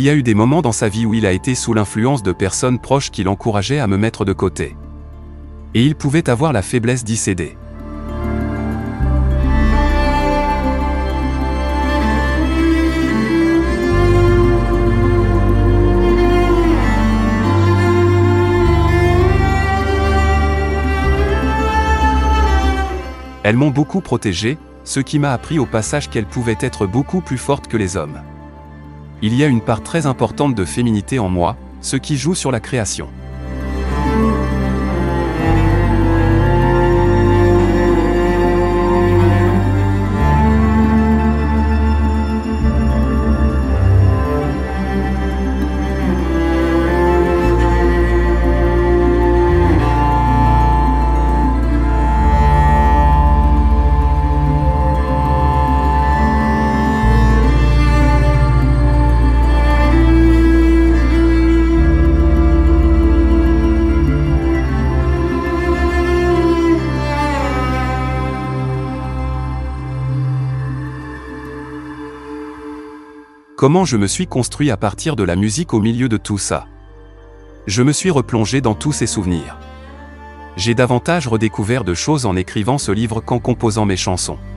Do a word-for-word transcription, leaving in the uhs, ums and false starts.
y a eu des moments dans sa vie où il a été sous l'influence de personnes proches qui l'encourageaient à me mettre de côté. Et il pouvait avoir la faiblesse d'y céder. Elles m'ont beaucoup protégé, ce qui m'a appris au passage qu'elles pouvaient être beaucoup plus fortes que les hommes. Il y a une part très importante de féminité en moi, ce qui joue sur la création. Comment je me suis construit à partir de la musique au milieu de tout ça? Je me suis replongé dans tous ces souvenirs. J'ai davantage redécouvert de choses en écrivant ce livre qu'en composant mes chansons.